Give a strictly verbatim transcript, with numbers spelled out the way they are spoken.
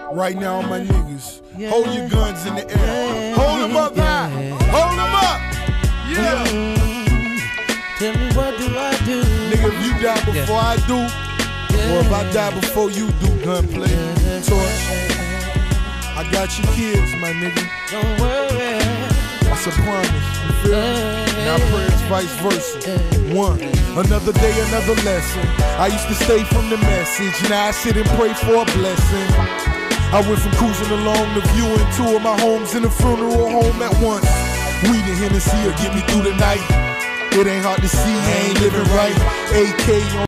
Right now, my niggas, yeah. Hold your guns in the air. Yeah. Hold them up high. Hold them up. Yeah. Mm. Tell me what do I do? Nigga, if you die before yeah. I do, yeah. or if I die before you do, gunplay, yeah. torch. I got your kids, my nigga. Don't worry. That's a promise. You feel me? Now I pray it's vice versa. One, another day, another lesson. I used to stay from the message. Now I sit and pray for a blessing. I went from cruising along to viewing two of my homes in a funeral home at once. Weed and Hennessy will get me through the night. It ain't hard to see, I ain't living right. A K on